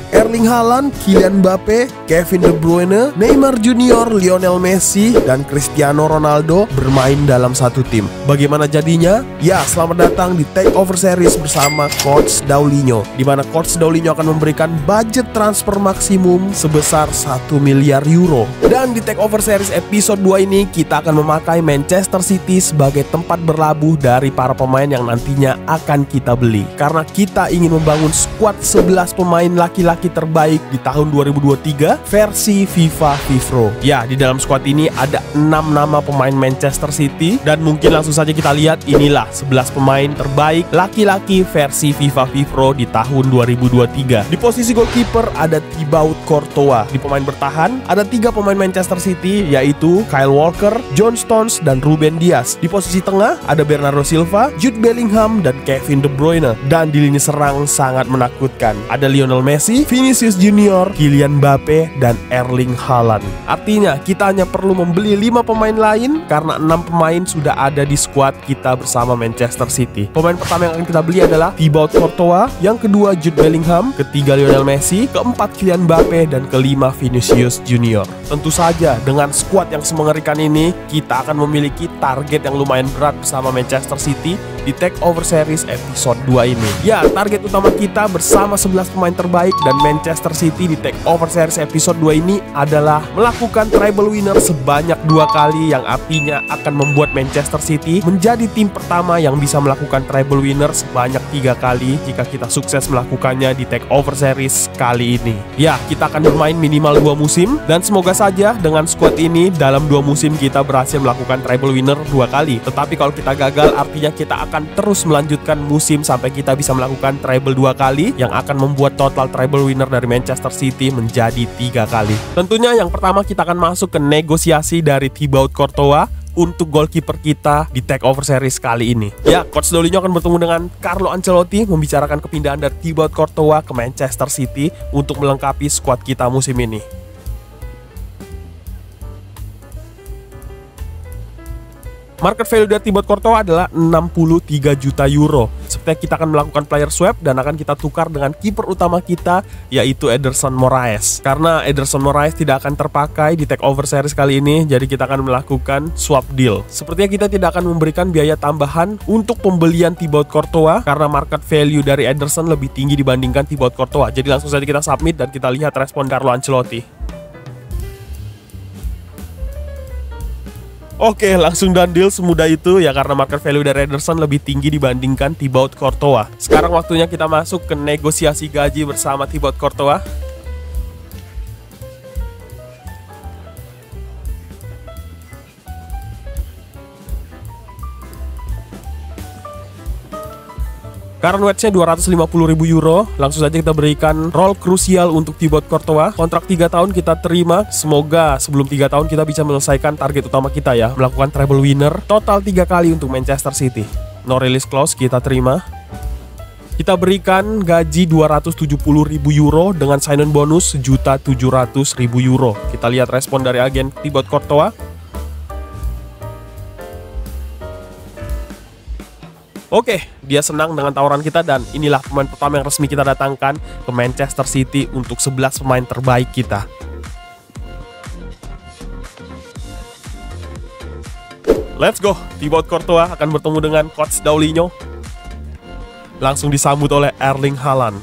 Erling Haaland, Kylian Mbappe, Kevin De Bruyne, Neymar Junior, Lionel Messi, dan Cristiano Ronaldo bermain dalam satu tim. Bagaimana jadinya? Ya, selamat datang di Takeover Series bersama Coach Daulinho, di mana Coach Daulinho akan memberikan budget transfer maksimum sebesar 1 miliar euro. Dan di Takeover Series episode 2 ini kita akan memakai Manchester City sebagai tempat berlabuh dari para pemain yang nantinya akan kita beli. Karena kita ingin membangun skuad 11 pemain laki-laki terbaik di tahun 2023 versi FIFA FIFPro. Ya, di dalam skuad ini ada 6 nama pemain Manchester City, dan mungkin langsung saja kita lihat, inilah 11 pemain terbaik laki-laki versi FIFA FIFPro di tahun 2023. Di posisi goalkeeper ada Thibaut Courtois. Di pemain bertahan ada 3 pemain Manchester City, yaitu Kyle Walker, John Stones, dan Ruben Dias. Di posisi tengah ada Bernardo Silva, Jude Bellingham, dan Kevin De Bruyne. Dan di lini serang sangat menakutkan, ada Lionel Messi, Vinicius Junior, Kylian Mbappe, dan Erling Haaland. Artinya kita hanya perlu membeli 5 pemain lain karena 6 pemain sudah ada di skuad kita bersama Manchester City. Pemain pertama yang akan kita beli adalah Thibaut Courtois, yang kedua Jude Bellingham, ketiga Lionel Messi, keempat Kylian Mbappe, dan kelima Vinicius Junior. Tentu saja dengan skuad yang semengerikan ini kita akan memiliki target yang lumayan berat bersama Manchester City di Takeover Series episode 2 ini. Ya, target utama kita bersama 11 pemain terbaik dan Manchester City di Takeover Series episode 2 ini adalah melakukan treble winner sebanyak 2 kali, yang artinya akan membuat Manchester City menjadi tim pertama yang bisa melakukan treble winner sebanyak 3 kali jika kita sukses melakukannya di Takeover Series kali ini. Ya, kita akan bermain minimal 2 musim, dan semoga saja dengan squad ini dalam 2 musim kita berhasil melakukan treble winner 2 kali. Tetapi kalau kita gagal, artinya kita akan terus melanjutkan musim sampai kita bisa melakukan treble 2 kali, yang akan membuat total treble winner dari Manchester City menjadi 3 kali. Tentunya yang pertama kita akan masuk ke negosiasi dari Thibaut Courtois untuk goalkeeper kita di Takeover Series kali ini. Ya, Coach Daulinho akan bertemu dengan Carlo Ancelotti membicarakan kepindahan dari Thibaut Courtois ke Manchester City untuk melengkapi skuad kita musim ini. Market value dari Thibaut Courtois adalah 63 juta euro. Sepertinya kita akan melakukan player swap dan akan kita tukar dengan kiper utama kita, yaitu Ederson Moraes. Karena Ederson Moraes tidak akan terpakai di Takeover Series kali ini, jadi kita akan melakukan swap deal. Sepertinya kita tidak akan memberikan biaya tambahan untuk pembelian Thibaut Courtois karena market value dari Ederson lebih tinggi dibandingkan Thibaut Courtois. Jadi langsung saja kita submit dan kita lihat respon Carlo Ancelotti. Oke, langsung done deal semudah itu ya, karena market value dari Ederson lebih tinggi dibandingkan Thibaut Courtois. Sekarang waktunya kita masuk ke negosiasi gaji bersama Thibaut Courtois. Current wage-nya 250.000 euro. Langsung saja kita berikan role krusial untuk Thibaut Courtois. Kontrak 3 tahun kita terima. Semoga sebelum 3 tahun kita bisa menyelesaikan target utama kita ya, melakukan treble winner total 3 kali untuk Manchester City. No release clause kita terima. Kita berikan gaji 270.000 euro dengan sign-on bonus 1.700.000 euro. Kita lihat respon dari agen Thibaut Courtois. Oke, dia senang dengan tawaran kita, dan inilah pemain pertama yang resmi kita datangkan ke Manchester City untuk 11 pemain terbaik kita. Let's go. Thibaut Courtois akan bertemu dengan Coach Daulinho. Langsung disambut oleh Erling Haaland.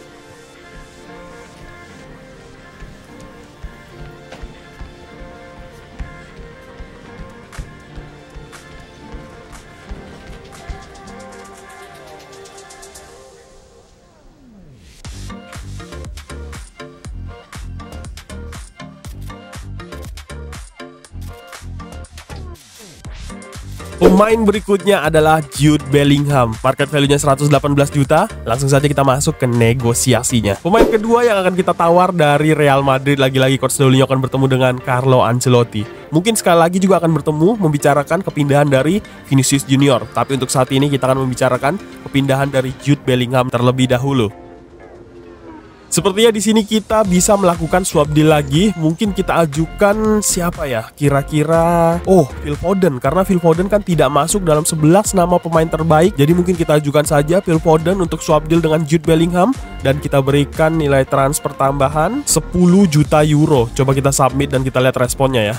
Pemain berikutnya adalah Jude Bellingham. Market value-nya 118 juta. Langsung saja kita masuk ke negosiasinya. Pemain kedua yang akan kita tawar dari Real Madrid, lagi-lagi Coach Daulinho akan bertemu dengan Carlo Ancelotti. Mungkin sekali lagi juga akan bertemu membicarakan kepindahan dari Vinicius Junior. Tapi untuk saat ini kita akan membicarakan kepindahan dari Jude Bellingham terlebih dahulu. Sepertinya di sini kita bisa melakukan swap deal lagi. Mungkin kita ajukan siapa ya? Kira-kira Phil Foden, karena Phil Foden kan tidak masuk dalam 11 nama pemain terbaik. Jadi mungkin kita ajukan saja Phil Foden untuk swap deal dengan Jude Bellingham dan kita berikan nilai transfer tambahan 10 juta euro. Coba kita submit dan kita lihat responnya ya.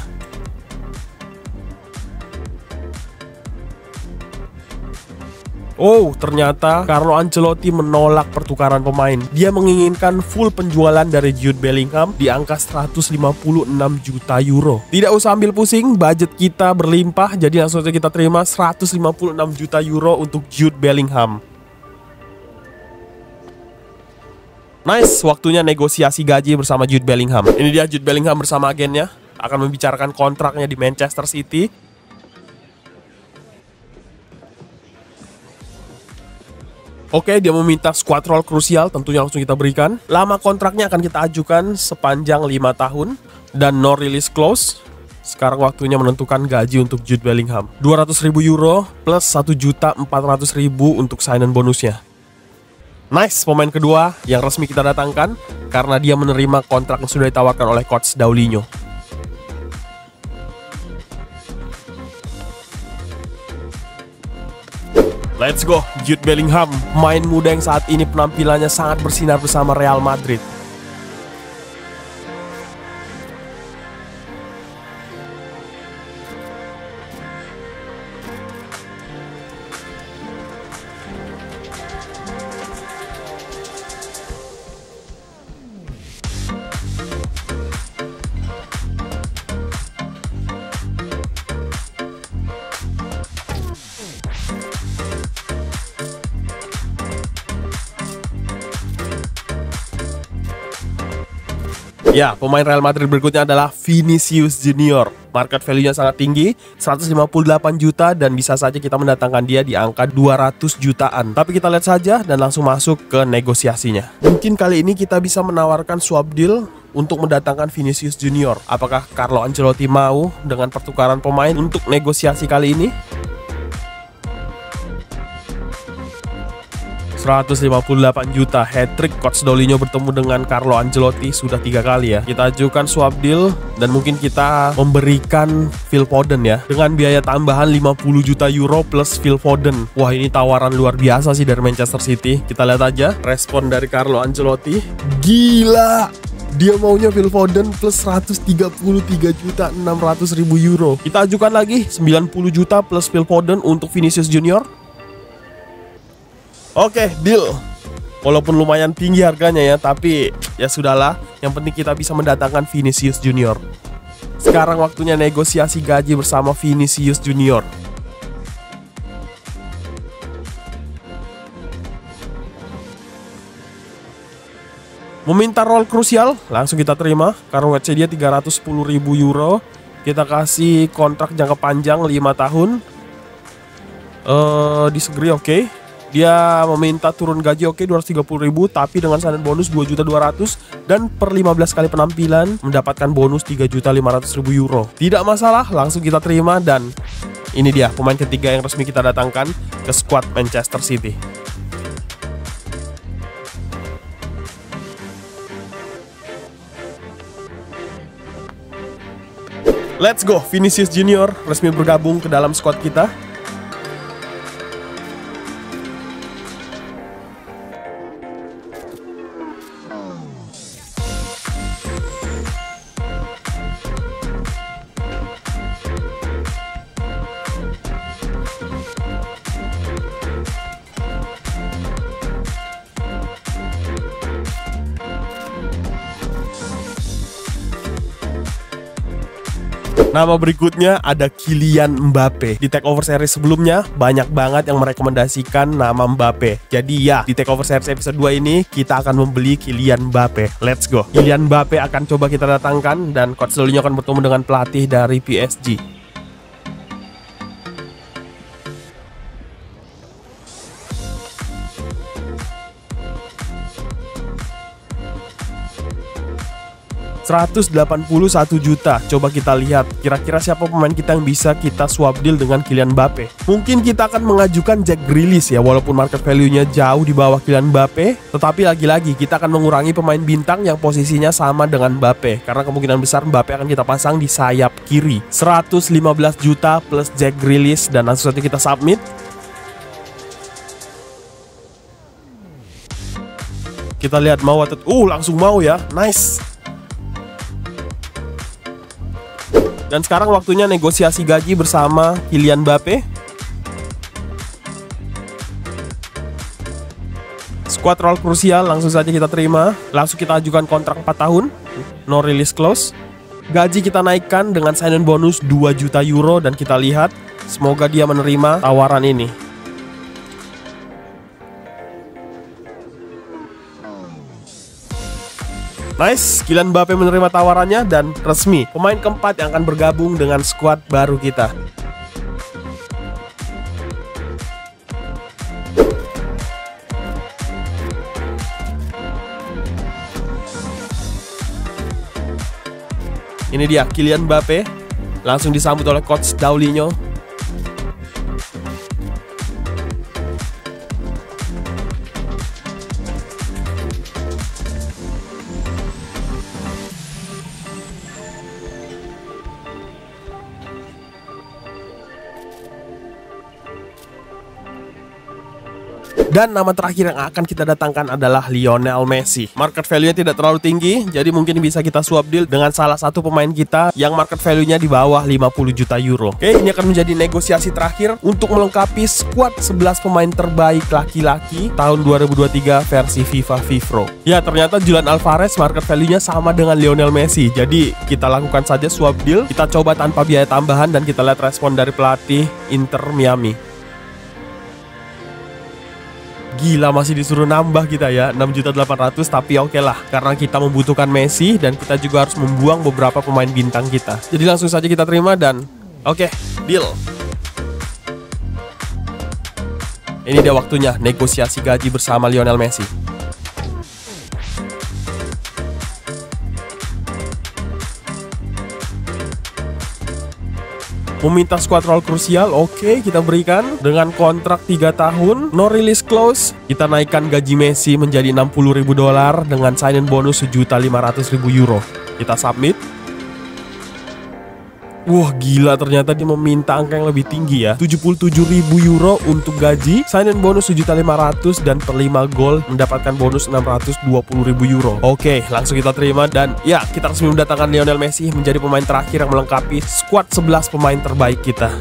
Ternyata Carlo Ancelotti menolak pertukaran pemain. Dia menginginkan full penjualan dari Jude Bellingham di angka 156 juta euro. Tidak usah ambil pusing, budget kita berlimpah, jadi langsung saja kita terima 156 juta euro untuk Jude Bellingham. Nice, waktunya negosiasi gaji bersama Jude Bellingham. Ini dia Jude Bellingham bersama agennya, akan membicarakan kontraknya di Manchester City. Oke, dia meminta squad role krusial, tentunya langsung kita berikan. Lama kontraknya akan kita ajukan sepanjang 5 tahun dan no release clause. Sekarang waktunya menentukan gaji untuk Jude Bellingham. 200.000 euro plus 1.400.000 untuk sign-on bonusnya. Nice, pemain kedua yang resmi kita datangkan karena dia menerima kontrak yang sudah ditawarkan oleh coach Daulinho. Let's go, Jude Bellingham, pemain muda yang saat ini penampilannya sangat bersinar bersama Real Madrid. Ya, pemain Real Madrid berikutnya adalah Vinicius Junior. Market value-nya sangat tinggi, 158 juta dan bisa saja kita mendatangkan dia di angka 200 jutaan. Tapi kita lihat saja dan langsung masuk ke negosiasinya. Mungkin kali ini kita bisa menawarkan swap deal untuk mendatangkan Vinicius Junior. Apakah Carlo Ancelotti mau dengan pertukaran pemain untuk negosiasi kali ini? 158 juta, hat-trick Coach Daulinho bertemu dengan Carlo Ancelotti sudah 3 kali ya. Kita ajukan swap deal dan mungkin kita memberikan Phil Foden ya dengan biaya tambahan 50 juta euro plus Phil Foden. Wah, ini tawaran luar biasa sih dari Manchester City. Kita lihat aja respon dari Carlo Ancelotti. Gila, dia maunya Phil Foden plus 133.600.000 euro. Kita ajukan lagi 90 juta plus Phil Foden untuk Vinicius Junior. Oke, deal. Walaupun lumayan tinggi harganya ya, tapi ya sudahlah. Yang penting kita bisa mendatangkan Vinicius Junior. Sekarang waktunya negosiasi gaji bersama Vinicius Junior. Meminta role krusial, langsung kita terima. Karena WC dia 310.000 euro. Kita kasih kontrak jangka panjang 5 tahun. Disagree, oke. Dia meminta turun gaji, oke, 230.000, tapi dengan sign-on bonus 2.200.000 dan per 15 kali penampilan mendapatkan bonus 3.500.000 euro. Tidak masalah, langsung kita terima dan ini dia pemain ketiga yang resmi kita datangkan ke skuad Manchester City. Let's go, Vinicius Junior resmi bergabung ke dalam skuad kita. Nama berikutnya ada Kylian Mbappe. Di Takeover Series sebelumnya banyak banget yang merekomendasikan nama Mbappe. Jadi ya, di Takeover Series episode 2 ini kita akan membeli Kylian Mbappe. Let's go. Kylian Mbappe akan coba kita datangkan dan Coach Daulinho akan bertemu dengan pelatih dari PSG. 181 juta. Coba kita lihat kira-kira siapa pemain kita yang bisa kita swap deal dengan Kylian Mbappe. Mungkin kita akan mengajukan Jack Grealish ya, walaupun market value-nya jauh di bawah Kylian Mbappe, tetapi lagi-lagi kita akan mengurangi pemain bintang yang posisinya sama dengan Mbappe, karena kemungkinan besar Mbappe akan kita pasang di sayap kiri. 115 juta plus Jack Grealish, dan langsung saja kita submit. Kita lihat mau atau langsung mau ya. Nice. Dan sekarang waktunya negosiasi gaji bersama Kylian Mbappe. Squad role krusial langsung saja kita terima. Langsung kita ajukan kontrak 4 tahun, no release clause. Gaji kita naikkan dengan sign-on bonus 2 juta euro, dan kita lihat semoga dia menerima tawaran ini. Nice, Kylian Mbappe menerima tawarannya dan resmi pemain keempat yang akan bergabung dengan skuad baru kita. Ini dia Kylian Mbappe, langsung disambut oleh coach Daulinho. Dan nama terakhir yang akan kita datangkan adalah Lionel Messi. Market value-nya tidak terlalu tinggi, jadi mungkin bisa kita swap deal dengan salah satu pemain kita yang market value-nya di bawah 50 juta euro. Oke, ini akan menjadi negosiasi terakhir untuk melengkapi skuad 11 pemain terbaik laki-laki tahun 2023 versi FIFA Fifro. Ya, ternyata Julian Alvarez market value-nya sama dengan Lionel Messi. Jadi kita lakukan saja swap deal, kita coba tanpa biaya tambahan, dan kita lihat respon dari pelatih Inter Miami. Gila, masih disuruh nambah kita ya, 6.800.000, tapi oke lah, karena kita membutuhkan Messi dan kita juga harus membuang beberapa pemain bintang kita. Jadi langsung saja kita terima dan oke, deal. Ini dia waktunya negosiasi gaji bersama Lionel Messi. Meminta squad role krusial, oke, kita berikan dengan kontrak 3 tahun, no release clause. Kita naikkan gaji Messi menjadi $60.000 dengan sign-in bonus 1.500.000 euro. Kita submit. Wah, gila, ternyata dia meminta angka yang lebih tinggi ya, 77.000 euro untuk gaji, sign-in bonus 1.500.000, dan per 5 gol mendapatkan bonus 620.000 euro. Oke, langsung kita terima, dan ya, kita resmi mendatangkan Lionel Messi menjadi pemain terakhir yang melengkapi skuad 11 pemain terbaik kita.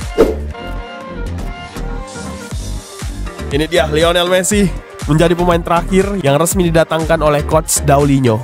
Ini dia Lionel Messi menjadi pemain terakhir yang resmi didatangkan oleh coach Daulinho.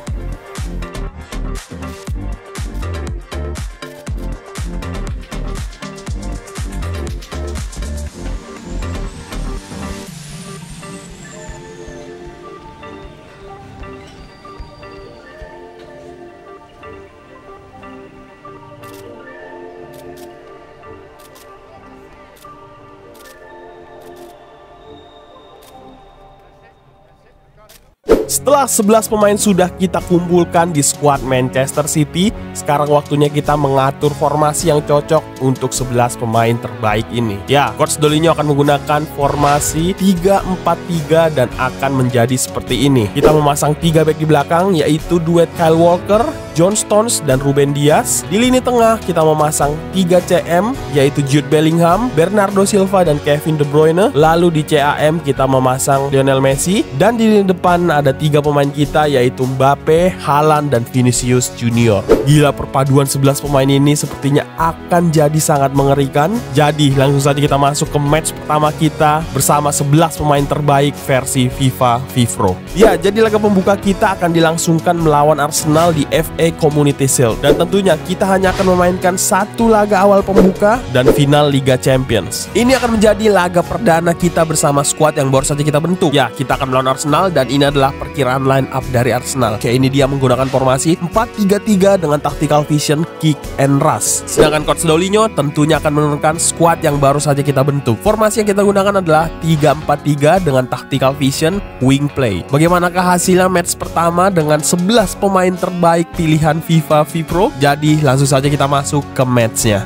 Setelah 11 pemain sudah kita kumpulkan di skuad Manchester City, sekarang waktunya kita mengatur formasi yang cocok untuk 11 pemain terbaik ini. Ya, coach Daulinho akan menggunakan formasi 3-4-3 dan akan menjadi seperti ini. Kita memasang 3 back di belakang, yaitu duet Kyle Walker, John Stones, dan Ruben Dias. Di lini tengah kita memasang 3 CM, yaitu Jude Bellingham, Bernardo Silva, dan Kevin De Bruyne. Lalu di CAM kita memasang Lionel Messi, dan di lini depan ada 3 pemain kita, yaitu Mbappe, Haaland, dan Vinicius Junior. Gila, perpaduan 11 pemain ini sepertinya akan jadi sangat mengerikan. Jadi langsung saja kita masuk ke match pertama kita bersama 11 pemain terbaik versi FIFA Fifro. Ya, jadi laga pembuka kita akan dilangsungkan melawan Arsenal di FA Community Shield, dan tentunya kita hanya akan memainkan 1 laga awal pembuka dan final Liga Champions. Ini akan menjadi laga perdana kita bersama skuad yang baru saja kita bentuk. Ya, kita akan melawan Arsenal, dan ini adalah perkiraan line up dari Arsenal. Oke, ini dia menggunakan formasi 4-3-3 dengan tactical vision, kick and rush. Sedangkan Coach Daulinho tentunya akan menurunkan squad yang baru saja kita bentuk. Formasi yang kita gunakan adalah 3-4-3 dengan tactical vision, wing play. Bagaimanakah hasilnya match pertama dengan 11 pemain terbaik pilihan FIFA Vpro? Jadi langsung saja kita masuk ke matchnya.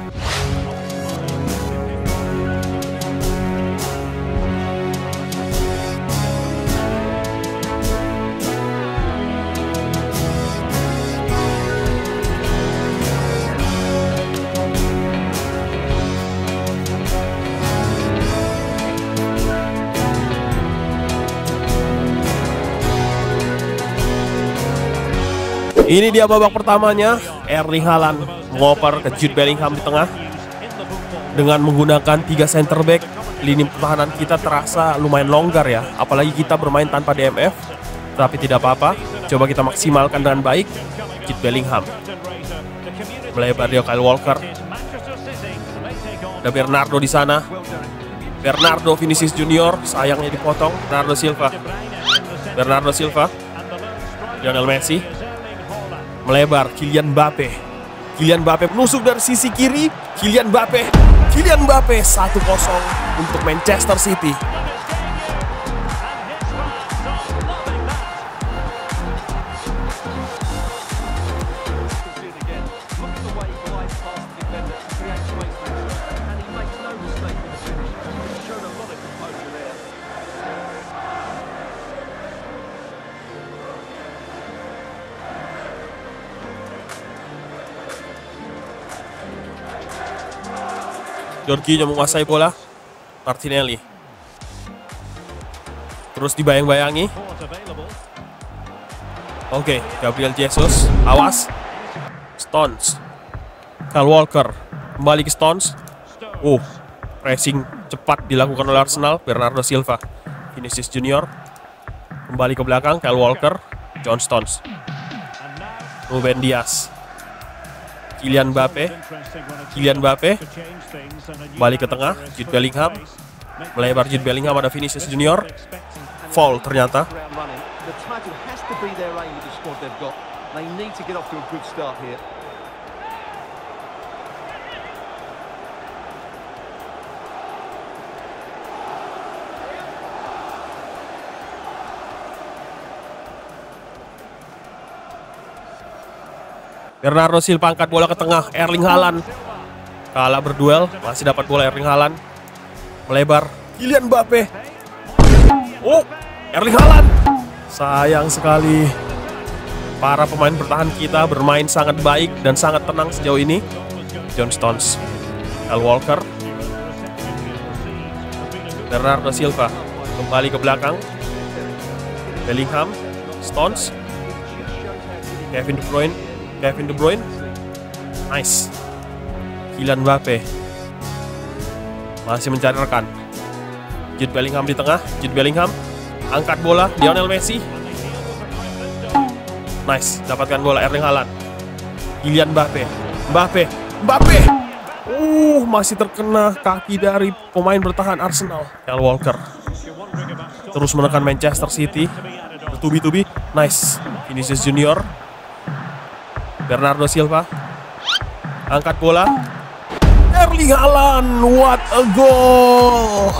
Ini dia babak pertamanya. Erling Haaland ngoper ke Jude Bellingham di tengah. Dengan menggunakan 3 center back, lini pertahanan kita terasa lumayan longgar ya. Apalagi kita bermain tanpa DMF. Tapi tidak apa-apa, coba kita maksimalkan dengan baik. Jude Bellingham melebar dia Kyle Walker. Ada Bernardo di sana. Bernardo Vinicius Junior, sayangnya dipotong. Bernardo Silva. Lionel Messi melebar, Kylian Mbappe menusuk dari sisi kiri. Kylian Mbappe 1-0 untuk Manchester City. Jorginho menguasai bola. Martinelli terus dibayang-bayangi. Oke, Gabriel Jesus, awas. Stones, Kyle Walker kembali ke Stones. Pressing cepat dilakukan oleh Arsenal. Bernardo Silva, Vinicius Junior kembali ke belakang. Kyle Walker, John Stones, Ruben Dias, Kylian Mbappe balik ke tengah. Jude Bellingham melebar. Jude Bellingham, ada Vinicius Junior. Foul ternyata. Bernardo Silva angkat bola ke tengah. Erling Haaland kalah berduel, masih dapat bola. Erling Haaland melebar. Kylian Mbappe. Erling Haaland. Sayang sekali. Para pemain bertahan kita bermain sangat baik dan sangat tenang sejauh ini. John Stones, Kyle Walker, Bernardo Silva kembali ke belakang. Bellingham, Stones, Kevin De Bruyne, nice. Kylian Mbappe masih mencari rekan. Jude Bellingham di tengah. Jude Bellingham angkat bola. Lionel Messi, nice, dapatkan bola. Erling Haaland, Kylian Mbappe. Masih terkena kaki dari pemain bertahan Arsenal. Kyle Walker terus menekan Manchester City. Bertubi-tubi, nice. Vinicius Junior, Bernardo Silva angkat bola. Erling Haaland, what a goal!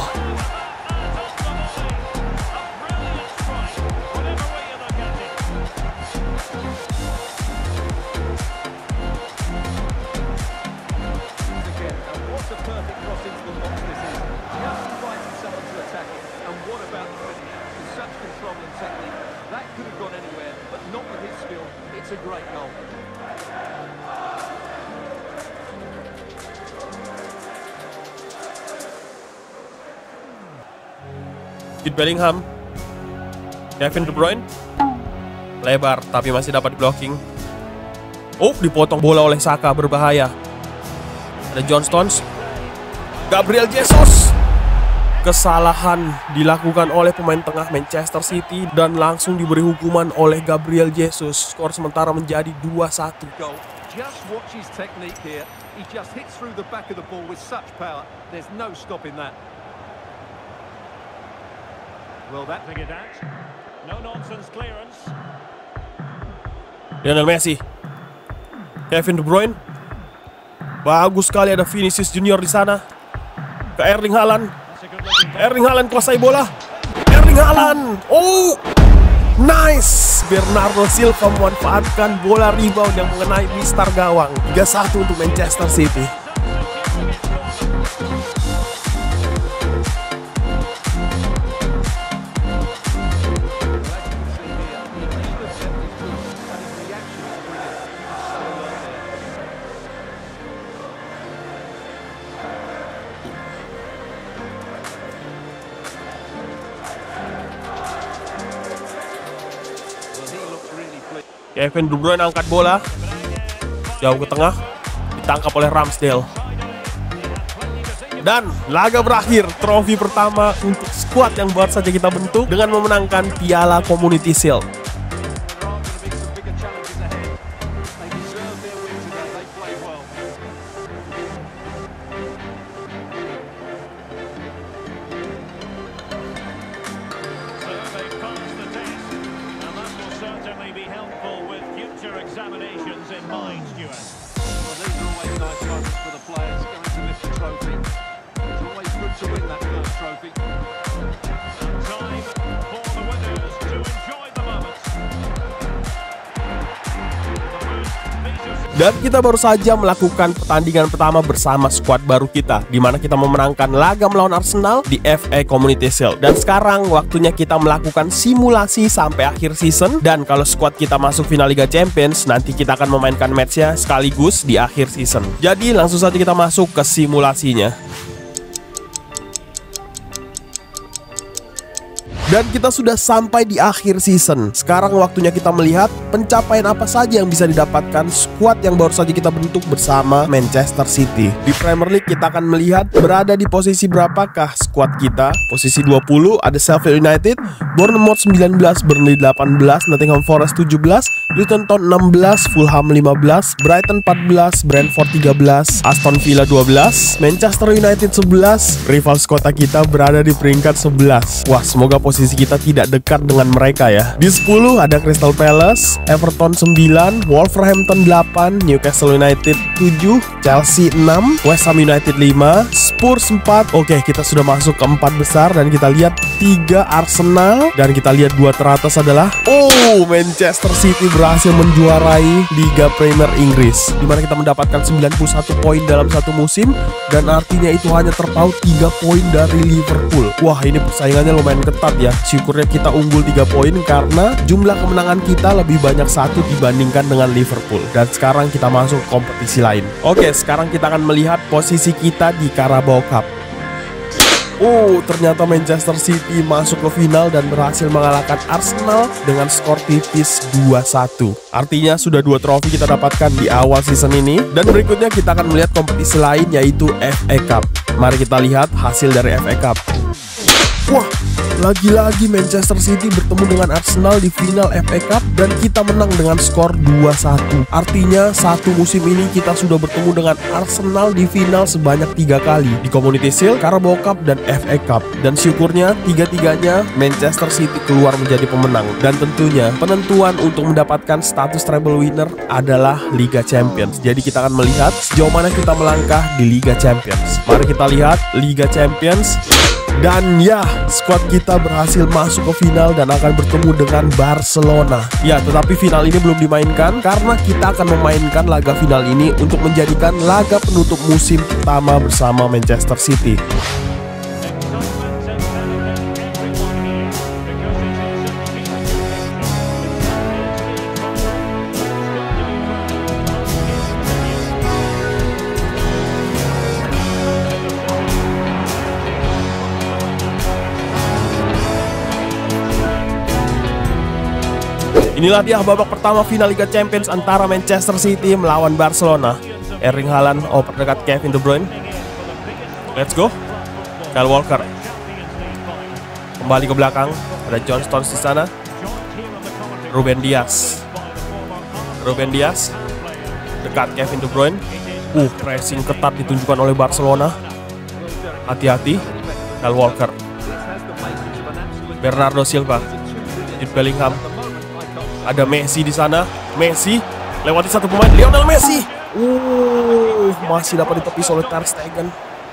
Jude Bellingham, Kevin De Bruyne lebar tapi masih dapat blocking. Dipotong bola oleh Saka, berbahaya. Ada John Stones, Gabriel Jesus. Kesalahan dilakukan oleh pemain tengah Manchester City dan langsung diberi hukuman oleh Gabriel Jesus. Skor sementara menjadi 2-1. Just watch his technique here. He just hits through the back of the ball with such power. There's no stopping that. Well, that figured out. Lionel Messi, Kevin De Bruyne, bagus sekali ada Vinicius Junior di sana. Ke Erling Haaland. Erling Haaland kuasai bola. Erling Haaland. Oh, nice. Bernardo Silva memanfaatkan bola rebound yang mengenai mistar gawang. 3-1 untuk Manchester City. Kevin De Bruyne angkat bola jauh ke tengah, ditangkap oleh Ramsdale. Dan laga berakhir, trofi pertama untuk skuad yang baru saja kita bentuk dengan memenangkan Piala Community Shield. Examinations in mind, Stuart. Well, these are always nice moments for the players going to lift the trophy. It's always good to win that first trophy. And time for the winners to enjoy the moment. Dan kita baru saja melakukan pertandingan pertama bersama skuad baru kita, di mana kita memenangkan laga melawan Arsenal di FA Community Shield. Dan sekarang waktunya kita melakukan simulasi sampai akhir season. Dan kalau skuad kita masuk final Liga Champions, nanti kita akan memainkan matchnya sekaligus di akhir season. Jadi langsung saja kita masuk ke simulasinya. Dan kita sudah sampai di akhir season. Sekarang waktunya kita melihat pencapaian apa saja yang bisa didapatkan skuad yang baru saja kita bentuk bersama Manchester City. Di Premier League kita akan melihat berada di posisi berapakah skuad kita. Posisi 20 ada Sheffield United, Bournemouth 19, Burnley 18, Nottingham Forest 17, Luton Town 16, Fulham 15, Brighton 14, Brentford 13, Aston Villa 12, Manchester United 11. Rival kota kita berada di peringkat 11. Wah, semoga posisi kita tidak dekat dengan mereka ya. Di 10 ada Crystal Palace, Everton 9, Wolverhampton 8, Newcastle United 7, Chelsea 6, West Ham United 5, Spurs 4. Oke, kita sudah masuk ke 4 besar dan kita lihat 3 Arsenal dan kita lihat 2 teratas adalah Manchester City berhasil menjuarai Liga Premier Inggris, di mana kita mendapatkan 91 poin dalam satu musim dan artinya itu hanya terpaut 3 poin dari Liverpool. Wah, ini persaingannya lumayan ketat ya. Syukurnya kita unggul 3 poin karena jumlah kemenangan kita lebih banyak 1 dibandingkan dengan Liverpool. Dan sekarang kita masuk ke kompetisi lain. Oke, sekarang kita akan melihat posisi kita di Carabao Cup. Ternyata Manchester City masuk ke final dan berhasil mengalahkan Arsenal dengan skor tipis 2-1. Artinya sudah 2 trofi kita dapatkan di awal season ini. Dan berikutnya kita akan melihat kompetisi lain yaitu FA Cup. Mari kita lihat hasil dari FA Cup. Wah, lagi-lagi Manchester City bertemu dengan Arsenal di final FA Cup dan kita menang dengan skor 2-1. Artinya satu musim ini kita sudah bertemu dengan Arsenal di final sebanyak 3 kali, di Community Shield, Carabao Cup, dan FA Cup. Dan syukurnya 3-tiganya Manchester City keluar menjadi pemenang. Dan tentunya penentuan untuk mendapatkan status treble winner adalah Liga Champions. Jadi kita akan melihat sejauh mana kita melangkah di Liga Champions. Mari kita lihat Liga Champions. Dan ya, skuad kita berhasil masuk ke final dan akan bertemu dengan Barcelona. Ya, tetapi final ini belum dimainkan karena kita akan memainkan laga final ini untuk menjadikan laga penutup musim pertama bersama Manchester City. Inilah dia babak pertama final Liga Champions antara Manchester City melawan Barcelona. Erling Haaland oper dekat Kevin De Bruyne. Let's go. Kyle Walker kembali ke belakang. Ada John Stones di sana. Ruben Dias dekat Kevin De Bruyne. Pressing ketat ditunjukkan oleh Barcelona. Hati-hati. Kyle Walker. Bernardo Silva. Jude Bellingham. Ada Messi di sana. Messi lewati satu pemain, Lionel Messi. Masih dapat ditepis oleh Ter Stegen.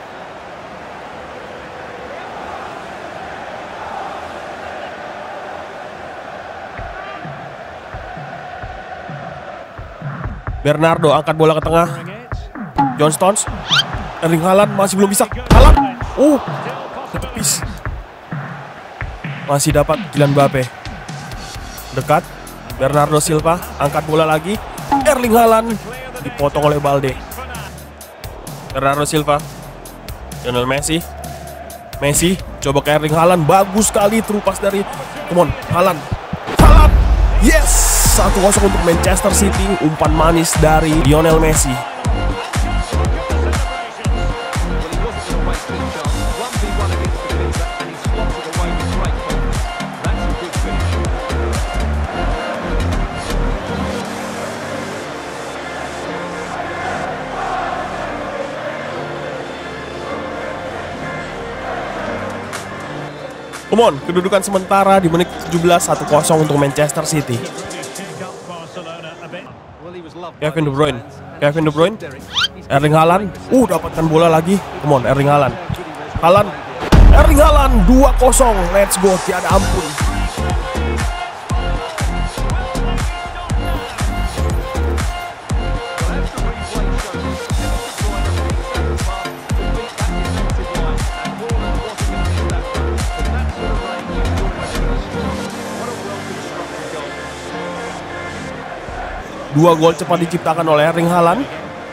Bernardo angkat bola ke tengah. John Stones. Erling Haaland masih belum bisa. Haaland. Ditepis. Masih dapat Kylian Mbappe. Dekat. Bernardo Silva angkat bola lagi. Erling Haaland dipotong oleh Balde. Bernardo Silva. Lionel Messi. Messi coba ke Erling Haaland. Bagus sekali terupas dari. Come on, Haaland. Haaland. Yes. 1-0 untuk Manchester City. Umpan manis dari Lionel Messi. Come on, kedudukan sementara di menit 17, 1-0 untuk Manchester City. Kevin De Bruyne. Erling Haaland. Dapatkan bola lagi. Come on, Erling Haaland. Erling Haaland 2-0. Let's go, tiada ampun. Dua gol cepat diciptakan oleh Erling Haaland.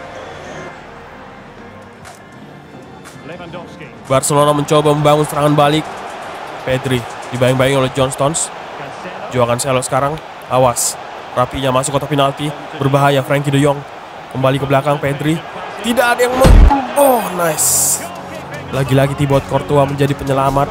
Barcelona mencoba membangun serangan balik. Pedri dibayang-bayangi oleh John Stones. Joao Cancelo sekarang. Awas. Rapinya masuk kotak penalti. Berbahaya Frenkie de Jong. Kembali ke belakang Pedri. Tidak ada yang nice. Lagi-lagi Thibaut Courtois menjadi penyelamat.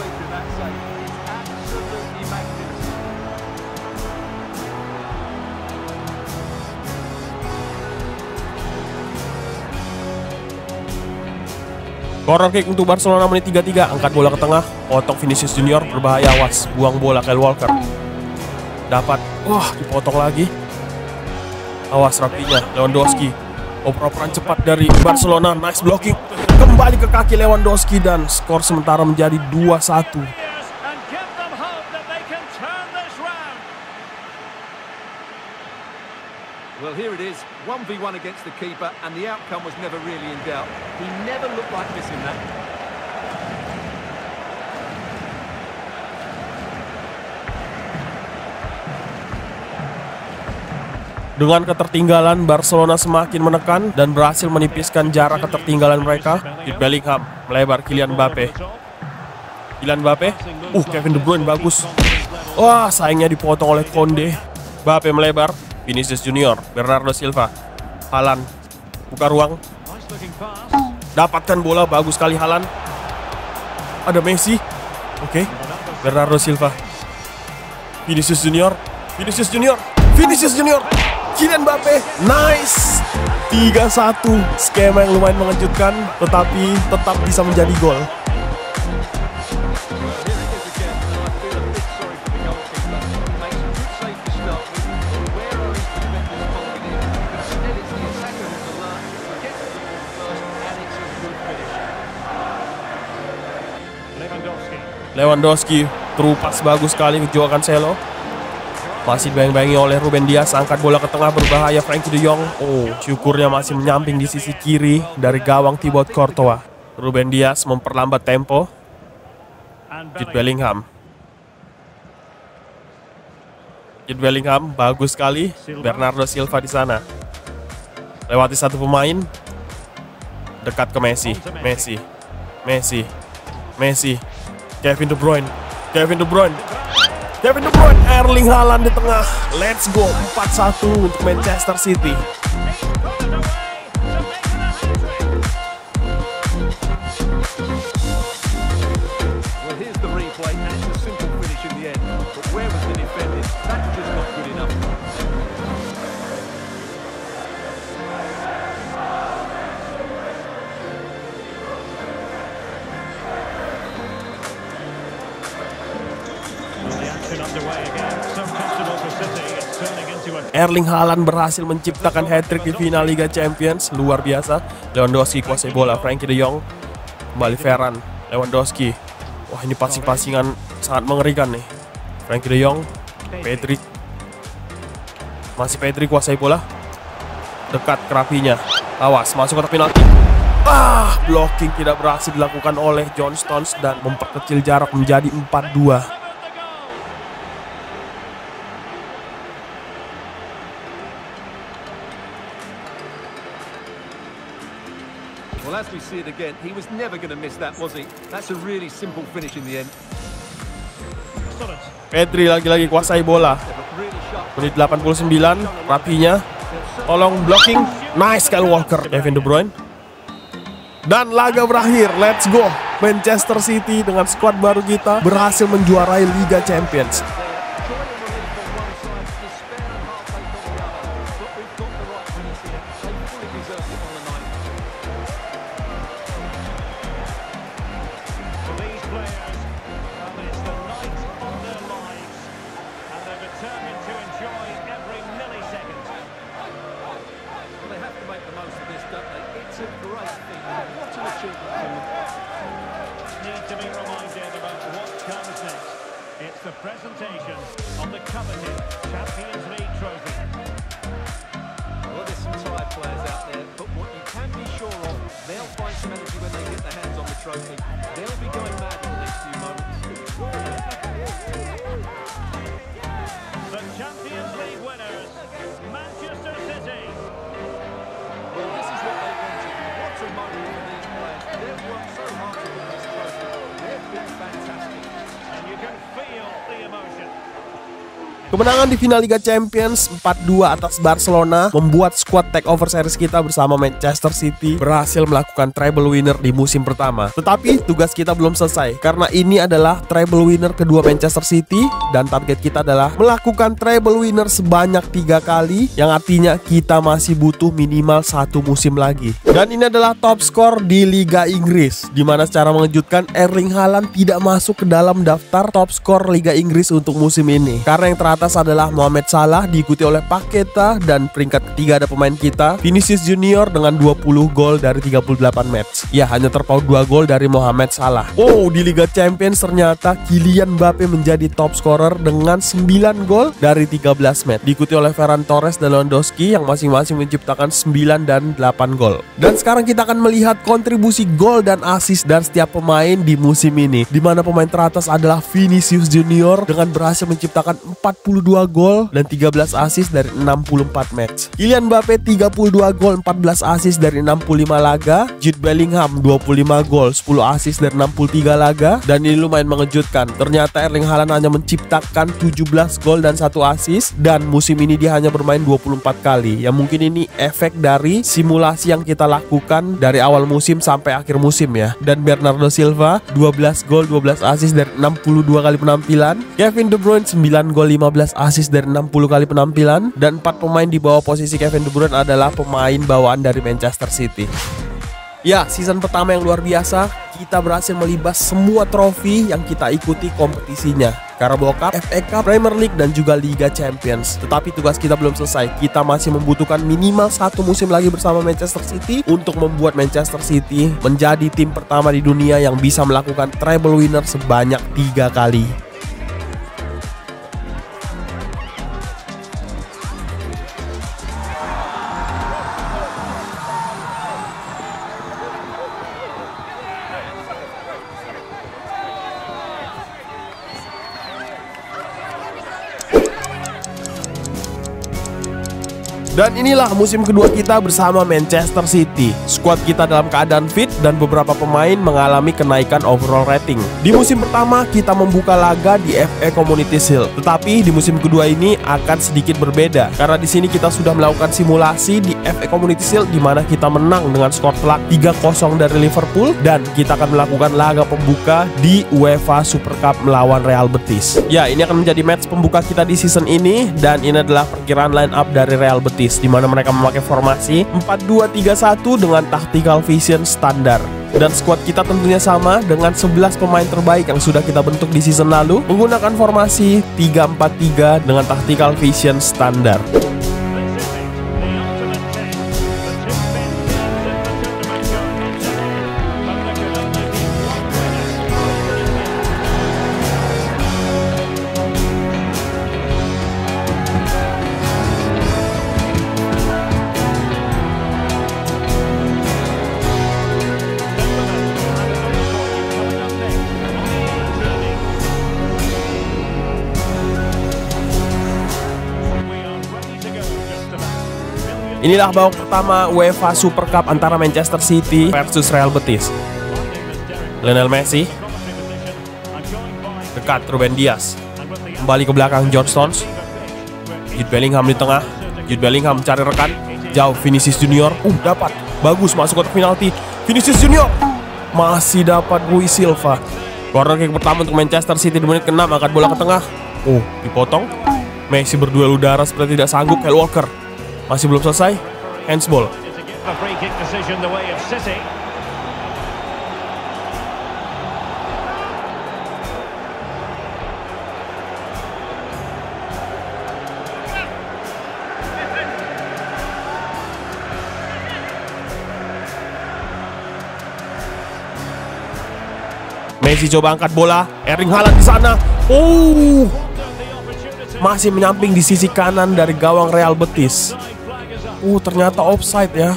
Corner kick untuk Barcelona menit 33. Angkat bola ke tengah. Potong Vinicius Junior. Berbahaya, awas. Buang bola Kyle Walker. Dapat. Dipotong lagi. Awas Rapinya. Lewandowski. Oper-operan cepat dari Barcelona. Nice blocking. Kembali ke kaki Lewandowski. Dan skor sementara menjadi 2-1. Well, here it is, 1v1 against the keeper, and the outcome was never really in doubt. He never looked like missing that. Dengan ketertinggalan, Barcelona semakin menekan dan berhasil menipiskan jarak ketertinggalan mereka. Jude Bellingham melebar Kylian Mbappe. Kevin De Bruyne bagus. Sayangnya dipotong oleh Konde. Mbappe melebar. Vinicius Junior, Bernardo Silva, Haaland, buka ruang, dapatkan bola, bagus sekali Haaland. Ada Messi, Bernardo Silva, Vinicius Junior, Kylian Mbappe, nice, 3-1, skema yang lumayan mengejutkan, tetapi tetap bisa menjadi gol. Lewandowski terupas bagus sekali ke Joao Cancelo. Masih bayang-bayangi oleh Ruben Dias. Angkat bola ke tengah, berbahaya Frenkie de Jong. Syukurnya masih menyamping di sisi kiri dari gawang Thibaut Courtois. Ruben Dias memperlambat tempo. Jude Bellingham bagus sekali. Bernardo Silva di sana. Lewati satu pemain. Dekat ke Messi. Kevin De Bruyne, Erling Haaland di tengah. Let's go, 4-1 untuk Manchester City. Well, here's the replay, and it's a simple finish in the end. But where was the defending? That's just not good enough. Underway again. Erling Haaland berhasil menciptakan hat-trick di final Liga Champions. Luar biasa. Lewandowski kuasai bola, Frankie de Jong. Kembali Ferran, Lewandowski. Wah, ini passing-passingan sangat mengerikan nih. Frankie de Jong, Pedri. Masih Pedri kuasai bola. Dekat ke Rafinha. Awas, masuk kotak penalti. Blocking tidak berhasil dilakukan oleh John Stones dan memperkecil jarak menjadi 4-2. Well, as we see it again, he was never going to miss that, was he? That's a really simple finish in the end. Pedri lagi-lagi kuasai bola. Really sharp. Menit 89, Rafinha. Tolong blocking. Nice Kyle Walker. Kevin De Bruyne. Dan laga berakhir. Let's go. Manchester City dengan skuad baru kita berhasil menjuarai Liga Champions. It's the presentation of the coveted Champions League trophy. Well, there's some tired players out there, but what you can be sure of, they'll find some energy when they get their hands on the trophy. They'll be going mad in the next few moments. The Champions League winners, Manchester City. Well, this is what they wanted. What a moment for these players. They've worked so hard to win this trophy. They've been fantastic. And you can feel the emotion. Kemenangan di final Liga Champions 4-2 atas Barcelona membuat skuad takeover series kita bersama Manchester City berhasil melakukan treble winner di musim pertama. Tetapi tugas kita belum selesai karena ini adalah treble winner kedua Manchester City dan target kita adalah melakukan treble winner sebanyak 3 kali, yang artinya kita masih butuh minimal 1 musim lagi. Dan ini adalah top skor di Liga Inggris, di mana secara mengejutkan Erling Haaland tidak masuk ke dalam daftar top skor Liga Inggris untuk musim ini. Karena yang teratas adalah Mohamed Salah, diikuti oleh Paqueta, dan peringkat ketiga ada pemain kita Vinicius Junior dengan 20 gol dari 38 match. Ya, hanya terpaut 2 gol dari Mohamed Salah. Oh, di Liga Champions ternyata Kylian Mbappe menjadi top scorer dengan 9 gol dari 13 match, diikuti oleh Ferran Torres dan Lewandowski yang masing-masing menciptakan 9 dan 8 gol. Dan sekarang kita akan melihat kontribusi gol dan assist dari setiap pemain di musim ini, di mana pemain teratas adalah Vinicius Junior dengan berhasil menciptakan 42 gol dan 13 assist dari 64 match. Kylian Mbappe 32 gol 14 assist dari 65 laga. Jude Bellingham 25 gol 10 assist dari 63 laga. Dan ini lumayan mengejutkan, ternyata Erling Haaland hanya menciptakan 17 gol dan 1 assist, dan musim ini dia hanya bermain 24 kali. Ya mungkin ini efek dari simulasi yang kita lakukan dari awal musim sampai akhir musim ya. Dan Bernardo Silva 12 gol 12 assist dari 62 kali penampilan. Kevin De Bruyne 9 gol 15 assist dari 60 kali penampilan, dan 4 pemain di bawah posisi Kevin De Bruyne adalah pemain bawaan dari Manchester City. Ya, season pertama yang luar biasa, kita berhasil melibas semua trofi yang kita ikuti kompetisinya. Carabao Cup, FA Cup, Premier League, dan juga Liga Champions. Tetapi tugas kita belum selesai. Kita masih membutuhkan minimal 1 musim lagi bersama Manchester City untuk membuat Manchester City menjadi tim pertama di dunia yang bisa melakukan treble winner sebanyak 3 kali. Dan inilah musim kedua kita bersama Manchester City. Skuad kita dalam keadaan fit dan beberapa pemain mengalami kenaikan overall rating. Di musim pertama kita membuka laga di FA Community Shield, tetapi di musim kedua ini akan sedikit berbeda karena di sini kita sudah melakukan simulasi di FA Community Shield di mana kita menang dengan skor telak 3-0 dari Liverpool, dan kita akan melakukan laga pembuka di UEFA Super Cup melawan Real Betis. Ya, ini akan menjadi match pembuka kita di season ini, dan ini adalah perkiraan line up dari Real Betis, di mana mereka memakai formasi 4-2-3-1 dengan tactical vision standar. Dan skuad kita tentunya sama dengan 11 pemain terbaik yang sudah kita bentuk di season lalu menggunakan formasi 3-4-3 dengan tactical vision standar. Inilah babak pertama UEFA Super Cup antara Manchester City versus Real Betis. Lionel Messi dekat Ruben Dias, kembali ke belakang John Stones. Jude Bellingham di tengah. Jude Bellingham mencari rekan jauh. Vinicius Junior dapat, bagus, masuk kotak penalti. Vinicius Junior masih dapat. Rui Silva. Corner kick pertama untuk Manchester City di menit ke-6, angkat bola ke tengah. Dipotong. Messi berduel udara seperti tidak sanggup. Kyle Walker masih belum selesai. Handsball. A free kick decision the way of City. Messi coba angkat bola. Erling Haaland di sana. Masih menyamping di sisi kanan dari gawang Real Betis. Ternyata offside ya.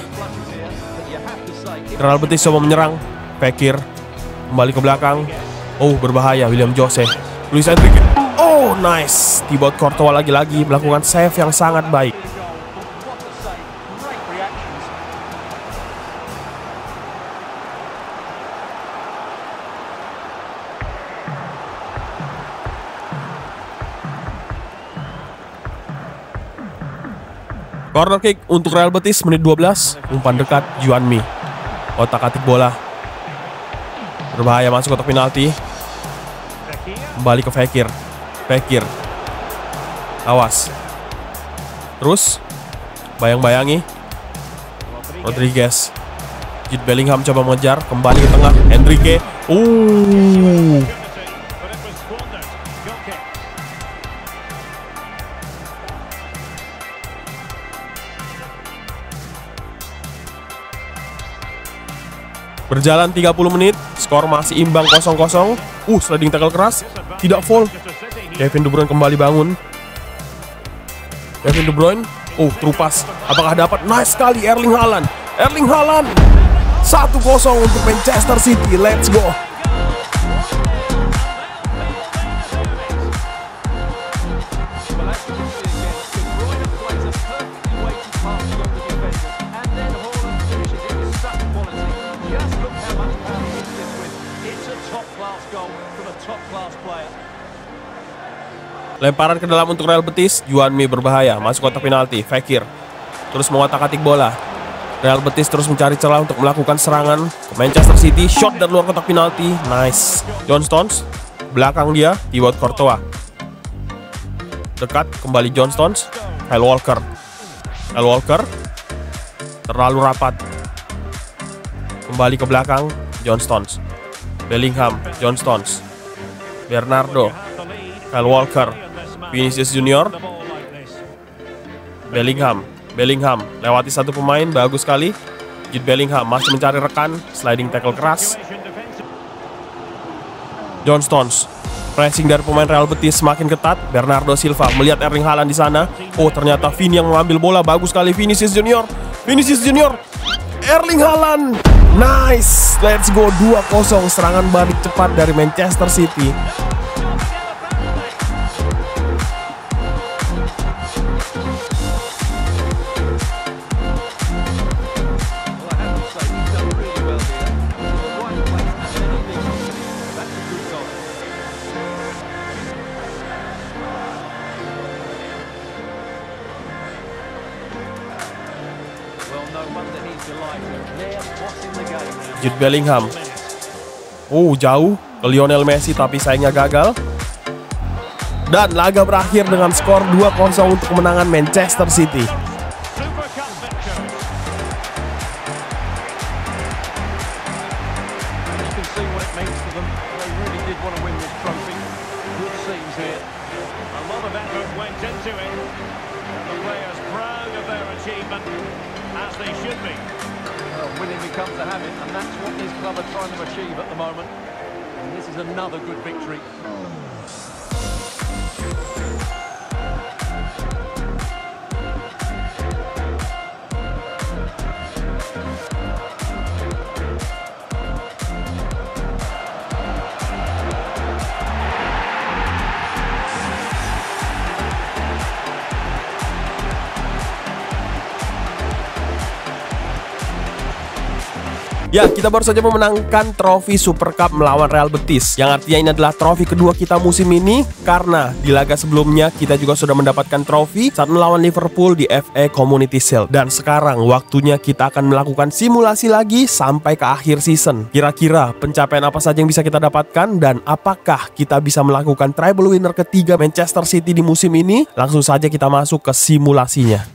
Real Betis coba menyerang. Fekir kembali ke belakang. Berbahaya William Jose. Luis Enrique. Nice. Thibaut Courtois lagi-lagi melakukan save yang sangat baik. Corner kick untuk Real Betis menit 12. Umpan dekat Juanmi. Otak-atik bola. Berbahaya, masuk kotak penalti. Kembali ke Fekir. Fekir. Awas. Terus bayang-bayangi Rodriguez. Jude Bellingham coba mengejar. Kembali ke tengah. Enrique. Berjalan 30 menit, skor masih imbang 0-0. Sliding tackle keras, tidak foul. Kevin De Bruyne kembali bangun. Kevin De Bruyne, terupas. Apakah dapat? Nice sekali Erling Haaland. Erling Haaland. 1-0 untuk Manchester City. Let's go. Lemparan ke dalam untuk Real Betis. Juanmi berbahaya, masuk kotak penalti. Fekir terus mengotak-atik bola. Real Betis terus mencari celah untuk melakukan serangan ke Manchester City. Shot dari luar kotak penalti. Nice. John Stones. Belakang dia Thibaut Courtois. Dekat kembali John Stones. Kyle Walker. Kyle Walker terlalu rapat. Kembali ke belakang John Stones. Bellingham. John Stones. Bernardo. Kyle Walker. Vinicius Junior. Bellingham. Bellingham lewati satu pemain, bagus sekali. Jude Bellingham masih mencari rekan. Sliding tackle keras. John Stones. Pressing dari pemain Real Betis semakin ketat. Bernardo Silva melihat Erling Haaland di sana. Ternyata Vini yang mengambil bola, bagus sekali Vinicius Junior. Vinicius Junior. Erling Haaland. Nice. Let's go. 2-0. Serangan balik cepat dari Manchester City. Jude Bellingham. Jauh ke Lionel Messi tapi sayangnya gagal. Dan laga berakhir dengan skor 2-0 untuk kemenangan Manchester City. Winning becomes a habit, and that's what this club are trying to achieve at the moment. And this is another good victory. Ya, kita baru saja memenangkan trofi Super Cup melawan Real Betis, yang artinya ini adalah trofi kedua kita musim ini, karena di laga sebelumnya kita juga sudah mendapatkan trofi saat melawan Liverpool di FA Community Shield. Dan sekarang waktunya kita akan melakukan simulasi lagi sampai ke akhir season. Kira-kira pencapaian apa saja yang bisa kita dapatkan dan apakah kita bisa melakukan treble winner ketiga Manchester City di musim ini? Langsung saja kita masuk ke simulasinya.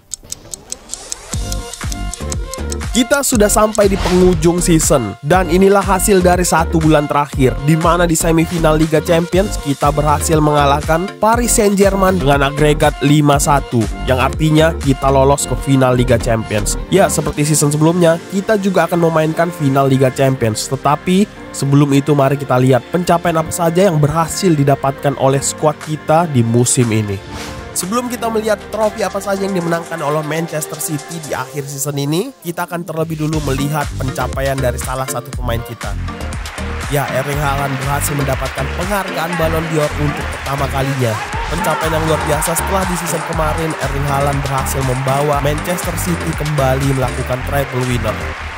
Kita sudah sampai di penghujung season, dan inilah hasil dari 1 bulan terakhir, di mana di semifinal Liga Champions kita berhasil mengalahkan Paris Saint-Germain dengan agregat 5-1, yang artinya kita lolos ke final Liga Champions. Ya, seperti season sebelumnya, kita juga akan memainkan final Liga Champions, tetapi sebelum itu mari kita lihat pencapaian apa saja yang berhasil didapatkan oleh skuad kita di musim ini. Sebelum kita melihat trofi apa saja yang dimenangkan oleh Manchester City di akhir season ini, kita akan terlebih dulu melihat pencapaian dari salah satu pemain kita. Ya, Erling Haaland berhasil mendapatkan penghargaan Ballon d'Or untuk pertama kalinya. Pencapaian yang luar biasa setelah di season kemarin, Erling Haaland berhasil membawa Manchester City kembali melakukan treble winner.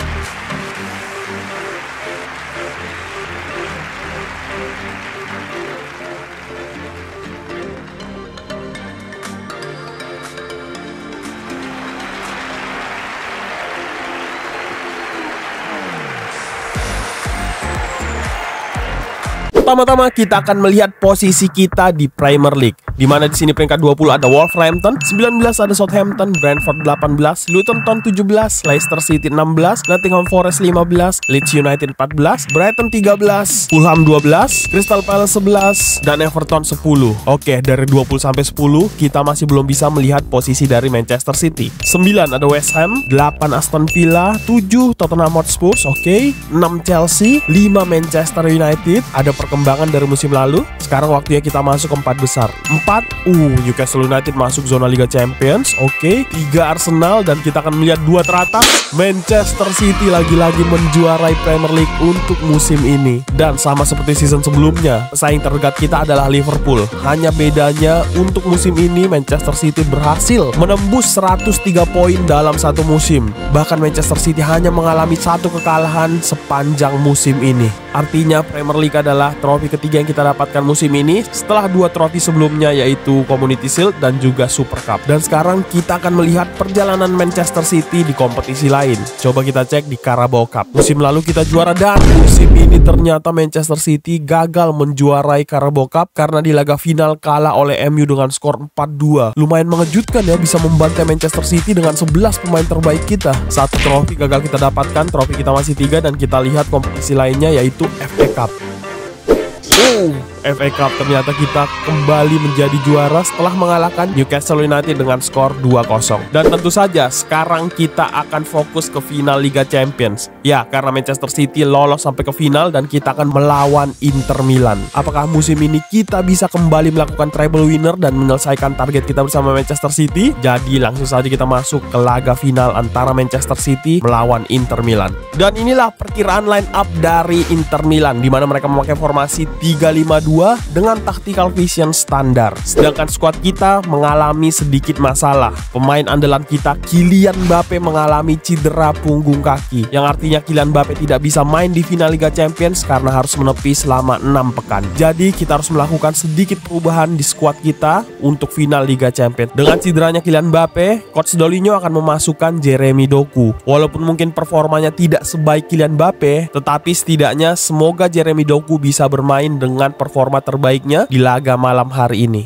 Pertama-tama kita akan melihat posisi kita di Premier League, di mana di sini peringkat 20 ada Wolverhampton, 19 ada Southampton, Brentford 18, Luton Town 17, Leicester City 16, Nottingham Forest 15, Leeds United 14, Brighton 13, Fulham 12, Crystal Palace 11, dan Everton 10. Oke, dari 20 sampai 10 kita masih belum bisa melihat posisi dari Manchester City. 9 ada West Ham, 8 Aston Villa, 7 Tottenham Hotspur, oke, 6 Chelsea, 5 Manchester United, ada perkembangan dari musim lalu. Sekarang waktunya kita masuk ke 4 besar. 4 Newcastle United masuk zona Liga Champions. Oke, 3 Arsenal, dan kita akan melihat 2 teratas. Manchester City lagi-lagi menjuarai Premier League untuk musim ini. Dan sama seperti season sebelumnya, pesaing terdekat kita adalah Liverpool. Hanya bedanya untuk musim ini Manchester City berhasil menembus 103 poin dalam satu musim. Bahkan Manchester City hanya mengalami 1 kekalahan sepanjang musim ini. Artinya Premier League adalah trofi ketiga yang kita dapatkan musim ini setelah 2 trofi sebelumnya, yaitu Community Shield dan juga Super Cup. Dan sekarang kita akan melihat perjalanan Manchester City di kompetisi lain. Coba kita cek di Carabao Cup. Musim lalu kita juara, dan musim ini ternyata Manchester City gagal menjuarai Carabao Cup karena di laga final kalah oleh MU dengan skor 4-2. Lumayan mengejutkan ya, bisa membantai Manchester City dengan 11 pemain terbaik kita. 1 trofi gagal kita dapatkan, trofi kita masih 3, dan kita lihat kompetisi lainnya yaitu FA Cup. FA Cup ternyata kita kembali menjadi juara setelah mengalahkan Newcastle United dengan skor 2-0. Dan tentu saja sekarang kita akan fokus ke final Liga Champions. Ya, karena Manchester City lolos sampai ke final dan kita akan melawan Inter Milan. Apakah musim ini kita bisa kembali melakukan treble winner dan menyelesaikan target kita bersama Manchester City? Jadi langsung saja kita masuk ke laga final antara Manchester City melawan Inter Milan. Dan inilah perkiraan line up dari Inter Milan, di mana mereka memakai formasi 3-5-2 dengan tactical vision standar. Sedangkan skuad kita mengalami sedikit masalah. Pemain andalan kita Kylian Mbappe mengalami cedera punggung kaki, yang artinya Kylian Mbappe tidak bisa main di final Liga Champions karena harus menepi selama 6 pekan. Jadi kita harus melakukan sedikit perubahan di skuad kita untuk final Liga Champions. Dengan cederanya Kylian Mbappe, Coach Dolinho akan memasukkan Jeremy Doku. Walaupun mungkin performanya tidak sebaik Kylian Mbappe, tetapi setidaknya semoga Jeremy Doku bisa bermain dengan performa terbaiknya di laga malam hari ini.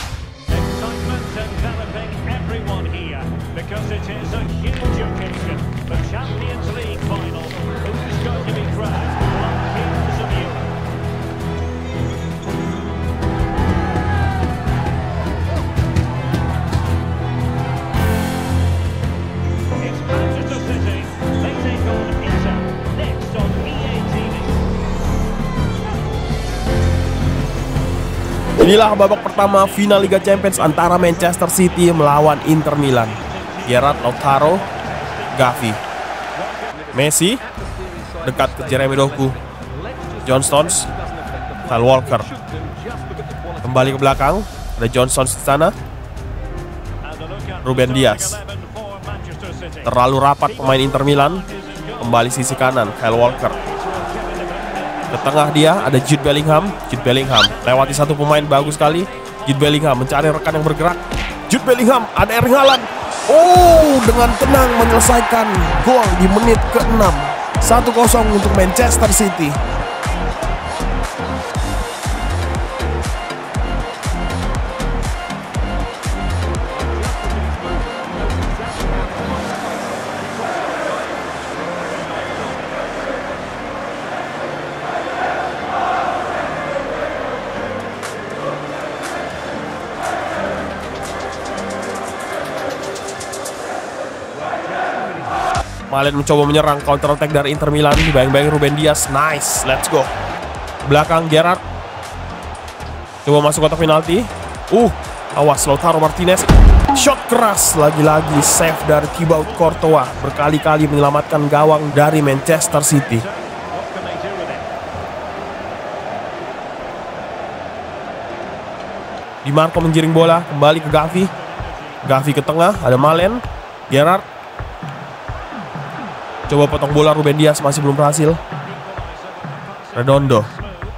Inilah babak pertama final Liga Champions antara Manchester City melawan Inter Milan. Gerrard, Lautaro, Gavi, Messi dekat ke Jeremy Doku, John Stones, Kyle Walker. Kembali ke belakang, ada John Stones di sana. Ruben Dias. Terlalu rapat pemain Inter Milan. Kembali sisi kanan, Kyle Walker. Ke tengah dia ada Jude Bellingham. Jude Bellingham lewati satu pemain, bagus sekali. Jude Bellingham mencari rekan yang bergerak. Jude Bellingham, ada Erling Haaland. Oh, dengan tenang menyelesaikan gol di menit ke-6. 1-0 untuk Manchester City. Malen mencoba menyerang, counter attack dari Inter Milan. Dibayang-bayang Ruben Dias. Nice, let's go. Belakang Gerrard. Coba masuk kotak penalti. Awas Lautaro Martinez. Shot keras, lagi-lagi save dari Thibaut Courtois. Berkali-kali menyelamatkan gawang dari Manchester City. Di Marco mengiring bola, kembali ke Gavi. Gavi ke tengah, ada Malen. Gerrard. Coba potong bola, Ruben Dias masih belum berhasil. Redondo.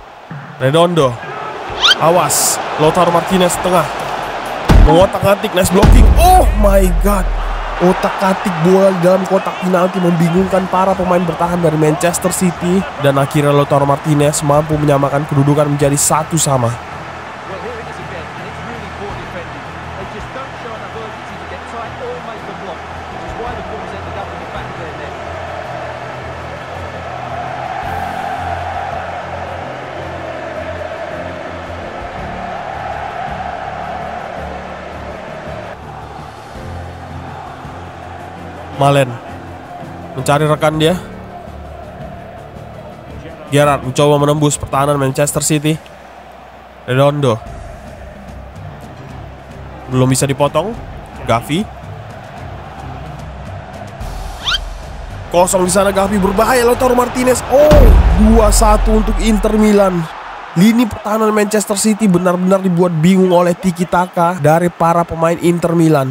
Awas, Lautaro Martinez tengah. Mengotak-atik, nice blocking. Oh my god. Otak-atik bola di dalam kotak penalti membingungkan para pemain bertahan dari Manchester City. Dan akhirnya Lautaro Martinez mampu menyamakan kedudukan menjadi 1-1. Well, here it is again, and it's really poor defending. They just don't show enough urgency to get tight or make a block, which is why the ball's ended up in the back of their net. Malen mencari rekan dia. Gerrard mencoba menembus pertahanan Manchester City. Redondo belum bisa dipotong. Gavi kosong di sana. Gavi berbahaya. Lautaro Martinez. 2-1 untuk Inter Milan. Lini pertahanan Manchester City benar-benar dibuat bingung oleh tiki taka dari para pemain Inter Milan.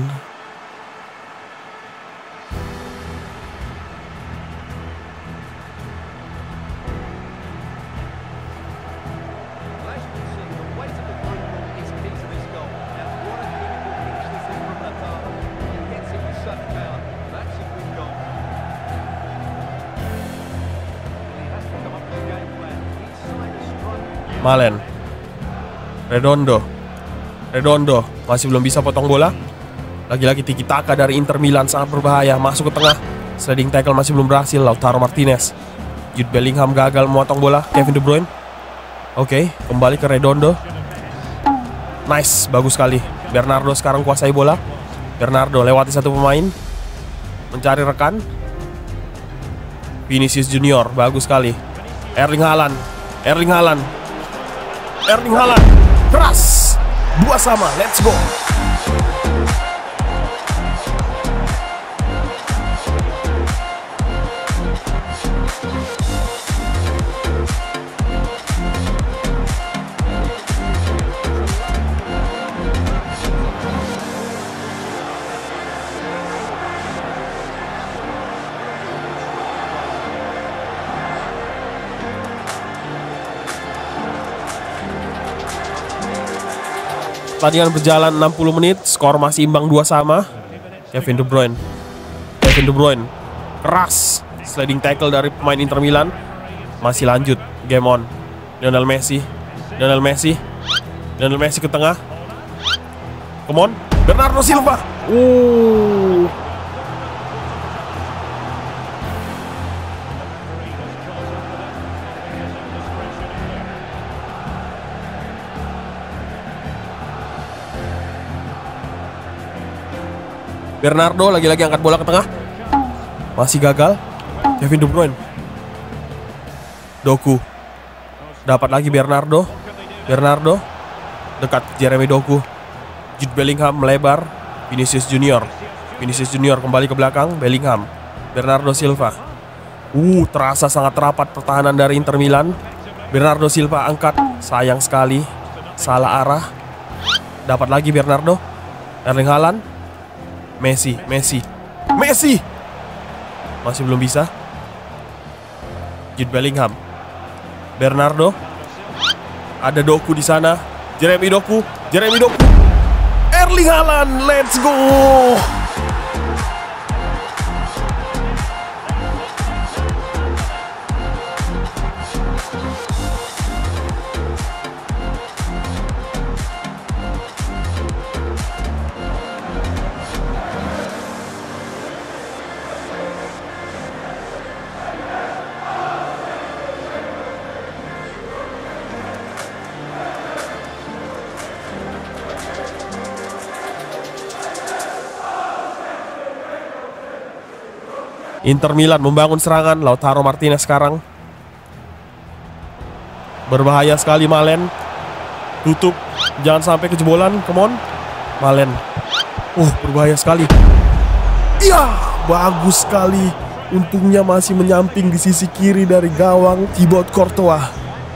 Malen. Redondo masih belum bisa potong bola. Lagi-lagi tiki taka dari Inter Milan sangat berbahaya. Masuk ke tengah, sliding tackle masih belum berhasil. Lautaro Martinez. Jude Bellingham gagal memotong bola. Kevin De Bruyne. Oke, kembali ke Redondo. Nice, bagus sekali. Bernardo sekarang kuasai bola. Bernardo lewati satu pemain, mencari rekan. Vinicius Junior, bagus sekali. Erling Haaland. Keras. 2-2, let's go. Pertandingan berjalan 60 menit, skor masih imbang 2-2. Kevin De Bruyne keras, sliding tackle dari pemain Inter Milan. Masih lanjut, game on. Lionel Messi ke tengah. Come on, Bernardo Silva. Bernardo lagi-lagi angkat bola ke tengah. Masih gagal. Kevin De Bruyne. Doku. Dapat lagi Bernardo. Dekat Jeremy Doku. Jude Bellingham melebar. Vinicius Junior kembali ke belakang. Bellingham. Bernardo Silva. Terasa sangat rapat pertahanan dari Inter Milan. Bernardo Silva angkat. Sayang sekali, salah arah. Dapat lagi Bernardo. Erling Haaland. Messi. Masih belum bisa. Jude Bellingham. Bernardo. Ada Doku di sana. Jeremy Doku. Erling Haaland, let's go. Inter Milan membangun serangan. Lautaro Martinez sekarang. Berbahaya sekali Malen. Tutup. Jangan sampai kejebolan. Come on. Malen. Berbahaya sekali. Iya, bagus sekali. Untungnya masih menyamping di sisi kiri dari gawang Thibaut Courtois.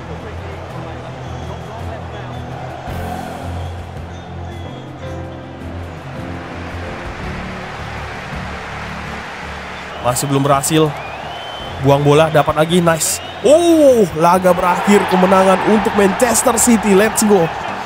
Masih belum berhasil. Buang bola, dapat lagi, nice. Laga berakhir, kemenangan untuk Manchester City. Let's go.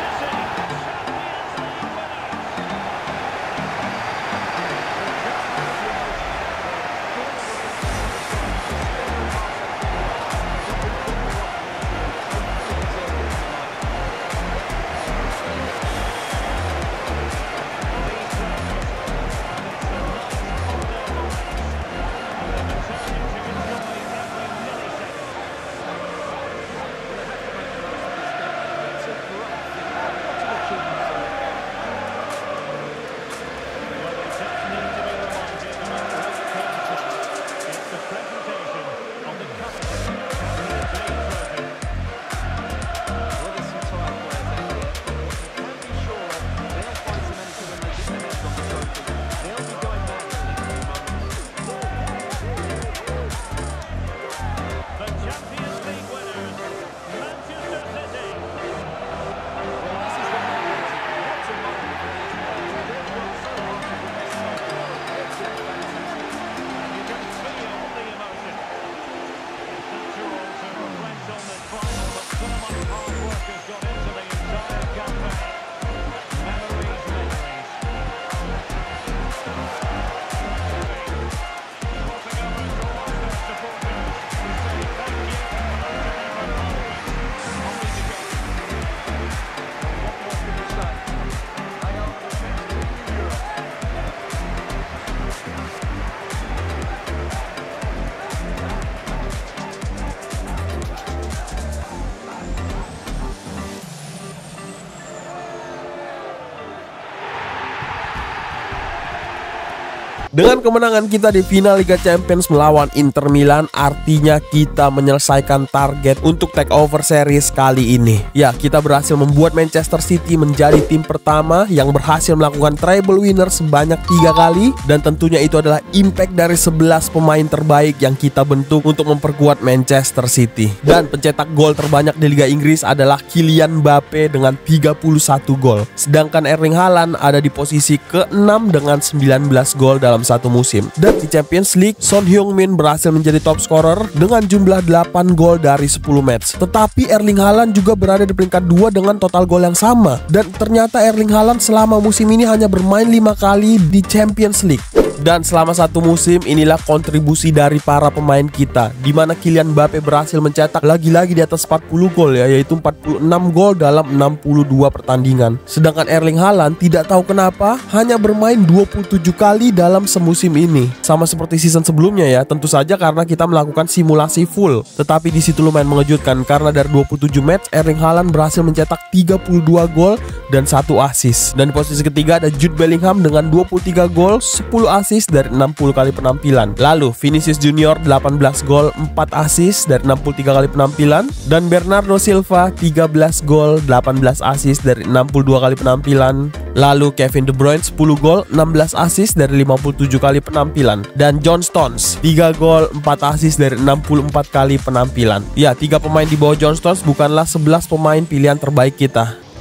Dengan kemenangan kita di final Liga Champions melawan Inter Milan, artinya kita menyelesaikan target untuk takeover series kali ini. Ya, kita berhasil membuat Manchester City menjadi tim pertama yang berhasil melakukan treble winner sebanyak 3 kali. Dan tentunya itu adalah impact dari 11 pemain terbaik yang kita bentuk untuk memperkuat Manchester City. Dan pencetak gol terbanyak di Liga Inggris adalah Kylian Mbappe dengan 31 gol. Sedangkan Erling Haaland ada di posisi ke-6 dengan 19 gol dalam satu musim. Dan di Champions League, Son Heung-min berhasil menjadi top scorer dengan jumlah 8 gol dari 10 match. Tetapi Erling Haaland juga berada di peringkat 2 dengan total gol yang sama. Dan ternyata Erling Haaland selama musim ini hanya bermain 5 kali di Champions League. Dan selama satu musim inilah kontribusi dari para pemain kita, di mana Kylian Mbappe berhasil mencetak lagi-lagi di atas 40 gol ya, yaitu 46 gol dalam 62 pertandingan. Sedangkan Erling Haaland tidak tahu kenapa hanya bermain 27 kali dalam semusim ini. Sama seperti season sebelumnya ya, tentu saja karena kita melakukan simulasi full. Tetapi di situ lumayan mengejutkan karena dari 27 match Erling Haaland berhasil mencetak 32 gol dan 1 assist. Dan di posisi ketiga ada Jude Bellingham dengan 23 gol, 10 assist dari 60 kali penampilan. Lalu Vinicius Junior 18 gol, 4 assist dari 63 kali penampilan. Dan Bernardo Silva 13 gol, 18 assist dari 62 kali penampilan. Lalu Kevin De Bruyne 10 gol, 16 assist dari 57 kali penampilan. Dan John Stones 3 gol, 4 assist dari 64 kali penampilan. Ya, 3 pemain di bawah John Stones bukanlah 11 pemain pilihan terbaik kita.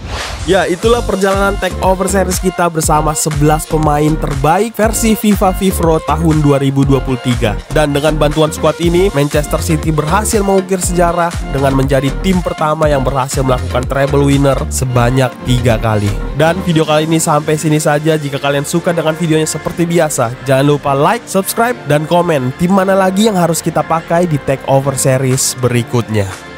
Ya, itulah perjalanan Takeover Series kita bersama 11 pemain terbaik versi FIFA FIFPro tahun 2023. Dan dengan bantuan squad ini, Manchester City berhasil mengukir sejarah dengan menjadi tim pertama yang berhasil melakukan treble winner sebanyak 3 kali. Dan video kali ini sampai sini saja. Jika kalian suka dengan videonya seperti biasa, jangan lupa like, subscribe, dan komen tim mana lagi yang harus kita pakai di Takeover Series berikutnya.